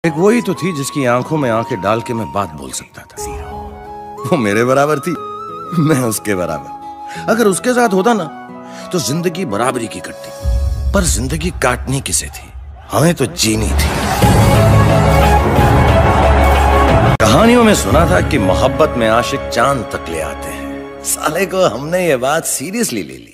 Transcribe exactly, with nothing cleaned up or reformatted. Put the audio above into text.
एक वही तो थी जिसकी आंखों में आंखें डाल के मैं बात बोल सकता था। वो मेरे बराबर थी, मैं उसके बराबर। अगर उसके साथ होता ना तो जिंदगी बराबरी की कटती, पर जिंदगी काटनी किसे थी? हमें तो जीनी थी। कहानियों में सुना था कि मोहब्बत में आशिक चांद तक ले आते हैं। साले को हमने ये बात सीरियसली ले ली।